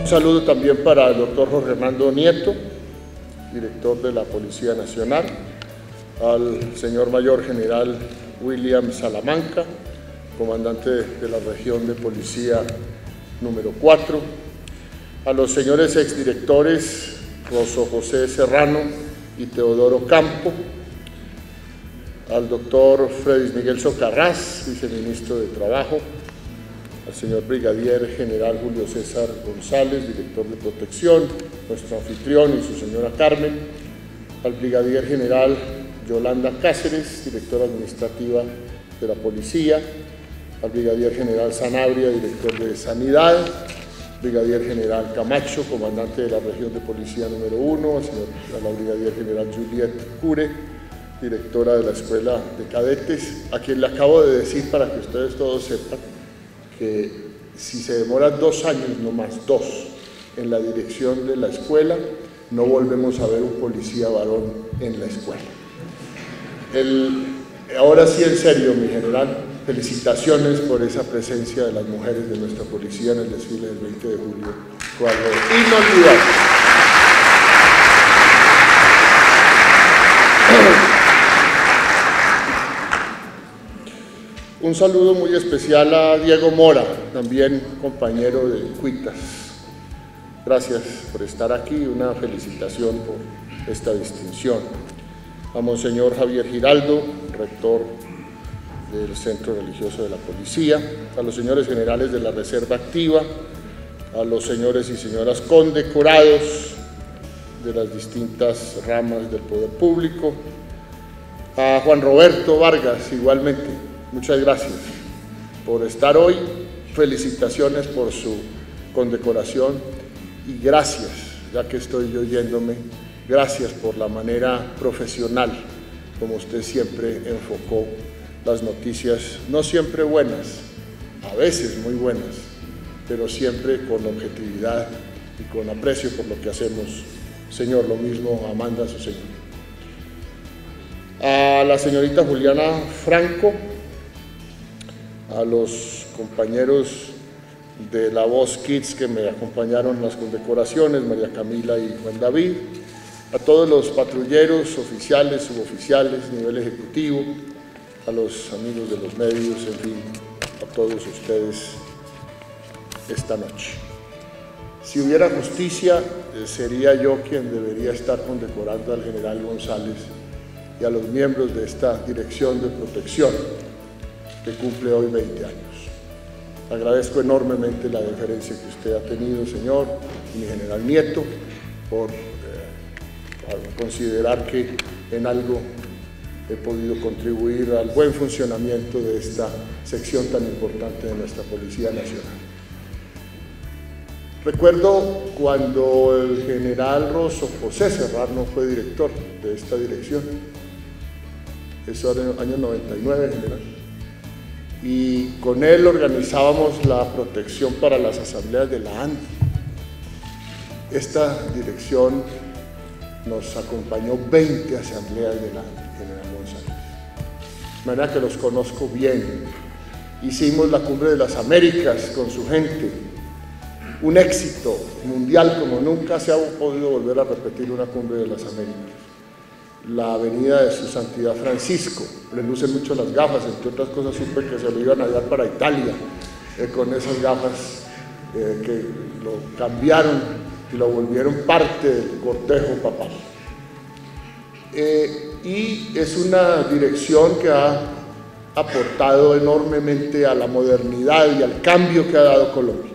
Un saludo también para el doctor Jorge Hernando Nieto, director de la Policía Nacional, al señor mayor general William Salamanca, comandante de la región de policía número 4, a los señores exdirectores Rosso José Serrano y Teodoro Campo, al doctor Fredis Miguel Socarrás, viceministro de Trabajo, al señor brigadier general Julio César González, director de Protección, nuestro anfitrión y su señora Carmen, al brigadier general Yolanda Cáceres, directora administrativa de la Policía, al brigadier general Sanabria, director de Sanidad, brigadier general Camacho, comandante de la región de policía número 1, a la brigadier general Juliet Cure, directora de la Escuela de Cadetes, a quien le acabo de decir para que ustedes todos sepan que si se demora 2 años, no más 2, en la dirección de la escuela, no volvemos a ver un policía varón en la escuela. Ahora sí, en serio, mi general, felicitaciones por esa presencia de las mujeres de nuestra policía en el desfile del 20 de julio, fue algo inolvidable. Un saludo muy especial a Diego Mora, también compañero de Cuitas. Gracias por estar aquí, una felicitación por esta distinción. A Monseñor Javier Giraldo, rector del Centro Religioso de la Policía, a los señores generales de la Reserva Activa, a los señores y señoras condecorados de las distintas ramas del poder público, a Juan Roberto Vargas, igualmente. Muchas gracias por estar hoy, felicitaciones por su condecoración y gracias, ya que estoy yo yéndome, gracias por la manera profesional como usted siempre enfocó las noticias, no siempre buenas, a veces muy buenas, pero siempre con objetividad y con aprecio por lo que hacemos. Señor, lo mismo Amanda, su señor. A la señorita Juliana Franco, a los compañeros de La Voz Kids que me acompañaron en las condecoraciones, María Camila y Juan David, a todos los patrulleros, oficiales, suboficiales, nivel ejecutivo, a los amigos de los medios, en fin, a todos ustedes esta noche. Si hubiera justicia, sería yo quien debería estar condecorando al general González y a los miembros de esta Dirección de Protección, que cumple hoy 20 años. Agradezco enormemente la deferencia que usted ha tenido, señor, y mi general Nieto, por considerar que en algo he podido contribuir al buen funcionamiento de esta sección tan importante de nuestra Policía Nacional. Recuerdo cuando el general Rosso José Serrano fue director de esta dirección, eso era en el año 99, general, y con él organizábamos la protección para las asambleas de la ANDI. Esta dirección nos acompañó 20 asambleas de la ANDI, general González. De manera que los conozco bien. Hicimos la Cumbre de las Américas con su gente, un éxito mundial como nunca se ha podido volver a repetir una Cumbre de las Américas. La avenida de su Santidad Francisco, le lucen mucho las gafas, entre otras cosas supe que se lo iban a dar para Italia con esas gafas que lo cambiaron y lo volvieron parte del cortejo papal. Y es una dirección que ha aportado enormemente a la modernidad y al cambio que ha dado Colombia.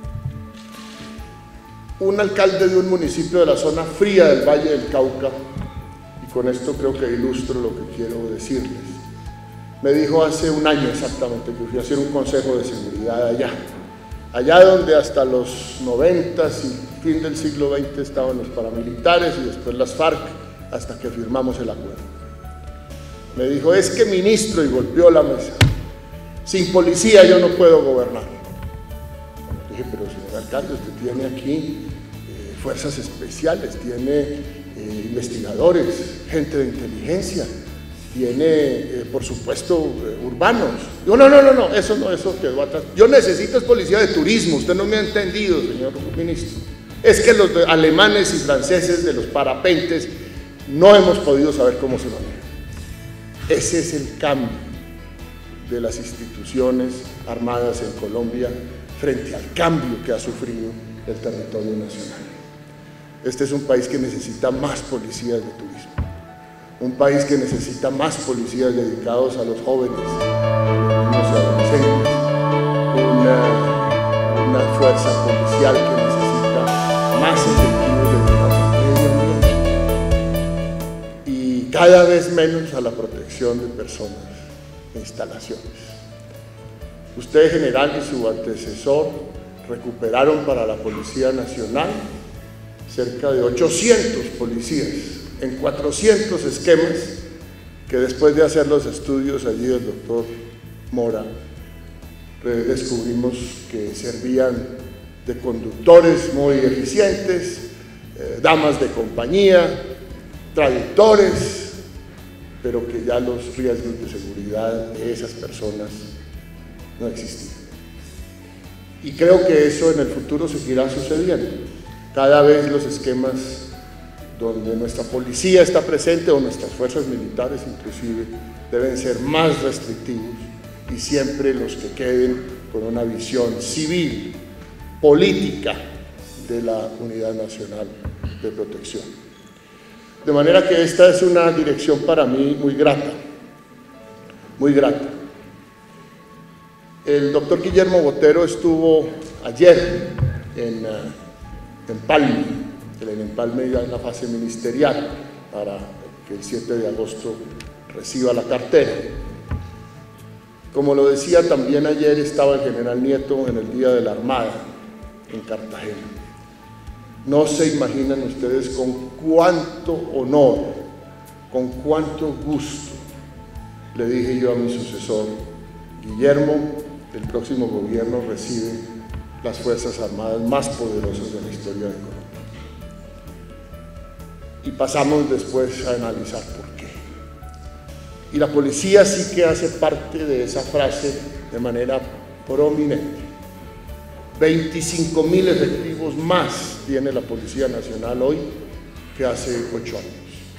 Un alcalde de un municipio de la zona fría del Valle del Cauca, y con esto creo que ilustro lo que quiero decirles, me dijo hace un año exactamente que fui a hacer un consejo de seguridad allá donde hasta los 90s y fin del siglo XX estaban los paramilitares y después las FARC, hasta que firmamos el acuerdo. Me dijo, es que ministro, y golpeó la mesa, sin policía yo no puedo gobernar. Dije, pero señor alcalde, usted tiene aquí fuerzas especiales, tiene investigadores, gente de inteligencia, tiene, por supuesto, urbanos. Digo, no, eso quedó atrás. Yo necesito es policía de turismo, usted no me ha entendido, señor ministro. Es que los alemanes y franceses de los parapentes no hemos podido saber cómo se manejan. Ese es el cambio de las instituciones armadas en Colombia frente al cambio que ha sufrido el territorio nacional. Este es un país que necesita más policías de turismo, un país que necesita más policías dedicados a los jóvenes, a los niños y adolescentes, una fuerza policial que necesita más efectivos dedicados al medio ambiente y cada vez menos a la protección de personas e instalaciones. Usted, general, y su antecesor recuperaron para la Policía Nacional cerca de 800 policías en 400 esquemas que después de hacer los estudios allí del doctor Mora, descubrimos que servían de conductores muy eficientes, damas de compañía, traductores, pero que ya los riesgos de seguridad de esas personas no existían. Y creo que eso en el futuro seguirá sucediendo. Cada vez los esquemas donde nuestra policía está presente o nuestras fuerzas militares inclusive deben ser más restrictivos y siempre los que queden con una visión civil, política de la Unidad Nacional de Protección. De manera que esta es una dirección para mí muy grata, muy grata. El doctor Guillermo Botero estuvo ayer en Empalme, el empalme ya en la fase ministerial para que el 7 de agosto reciba la cartera. Como lo decía también ayer, estaba el general Nieto en el Día de la Armada en Cartagena. No se imaginan ustedes con cuánto honor, con cuánto gusto le dije yo a mi sucesor: Guillermo, el próximo gobierno recibe las Fuerzas Armadas más poderosas de la historia de Colombia. Y pasamos después a analizar por qué. Y la policía sí que hace parte de esa frase de manera prominente. 25.000 efectivos más tiene la Policía Nacional hoy que hace 8 años.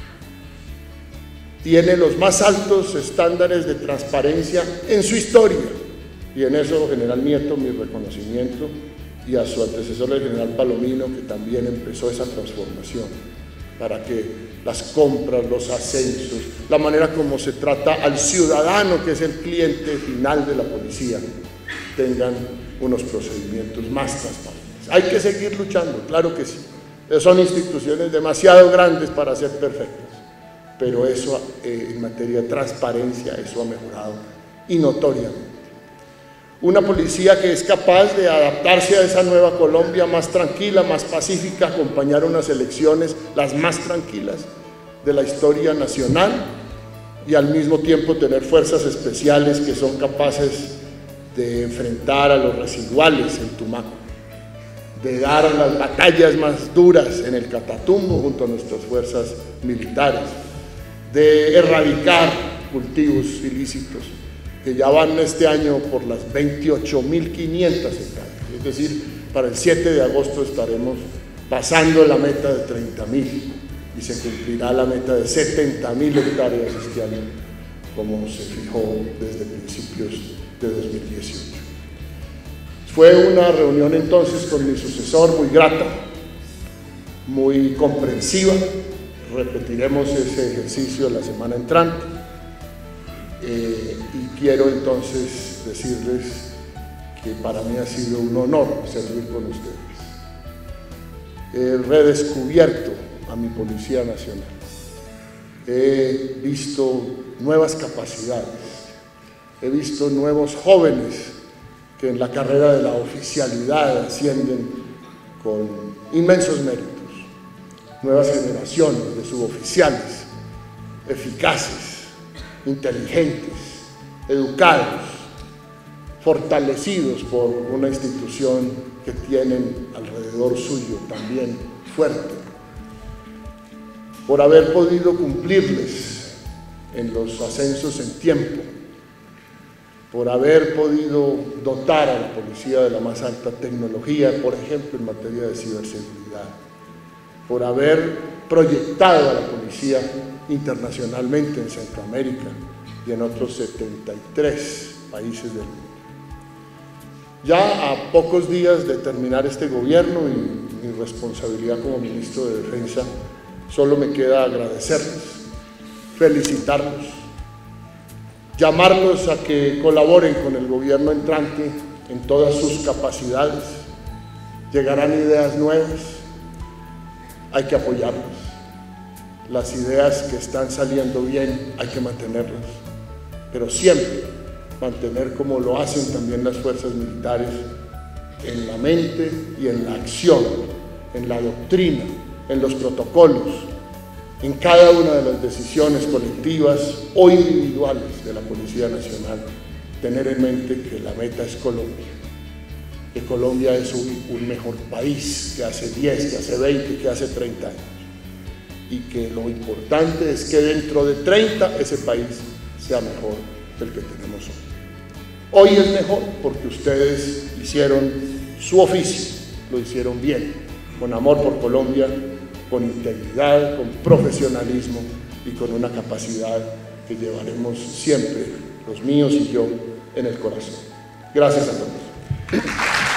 Tiene los más altos estándares de transparencia en su historia. Y en eso, general Nieto, mi reconocimiento, y a su antecesor, el general Palomino, que también empezó esa transformación para que las compras, los ascensos, la manera como se trata al ciudadano, que es el cliente final de la policía, tengan unos procedimientos más transparentes. Hay que seguir luchando, claro que sí. Son instituciones demasiado grandes para ser perfectas, pero eso en materia de transparencia, eso ha mejorado y notoriamente. Una policía que es capaz de adaptarse a esa nueva Colombia más tranquila, más pacífica, acompañar unas elecciones las más tranquilas de la historia nacional y al mismo tiempo tener fuerzas especiales que son capaces de enfrentar a los residuales en Tumaco, de dar las batallas más duras en el Catatumbo junto a nuestras fuerzas militares, de erradicar cultivos ilícitos que ya van este año por las 28.500 hectáreas, es decir, para el 7 de agosto estaremos pasando la meta de 30.000 y se cumplirá la meta de 70.000 hectáreas este año, como se fijó desde principios de 2018. Fue una reunión entonces con mi sucesor muy grata, muy comprensiva. Repetiremos ese ejercicio la semana entrante. Y quiero entonces decirles que para mí ha sido un honor servir con ustedes. He redescubierto a mi Policía Nacional. He visto nuevas capacidades. He visto nuevos jóvenes que en la carrera de la oficialidad ascienden con inmensos méritos. Nuevas generaciones de suboficiales, eficaces, inteligentes, educados, fortalecidos por una institución que tienen alrededor suyo también fuerte, por haber podido cumplirles en los ascensos en tiempo, por haber podido dotar a la policía de la más alta tecnología, por ejemplo, en materia de ciberseguridad, por haber proyectado a la policía internacionalmente en Centroamérica y en otros 73 países del mundo. Ya a pocos días de terminar este gobierno y mi responsabilidad como ministro de Defensa, solo me queda agradecerles, felicitarlos, llamarlos a que colaboren con el gobierno entrante en todas sus capacidades. Llegarán ideas nuevas, hay que apoyarlas. Las ideas que están saliendo bien hay que mantenerlas, pero siempre mantener, como lo hacen también las fuerzas militares, en la mente y en la acción, en la doctrina, en los protocolos, en cada una de las decisiones colectivas o individuales de la Policía Nacional, tener en mente que la meta es Colombia, que Colombia es un mejor país que hace 10, que hace 20, que hace 30 años, y que lo importante es que dentro de 30 ese país sea mejor del que tenemos hoy. Hoy es mejor porque ustedes hicieron su oficio, lo hicieron bien, con amor por Colombia, con integridad, con profesionalismo y con una capacidad que llevaremos siempre, los míos y yo, en el corazón. Gracias a todos.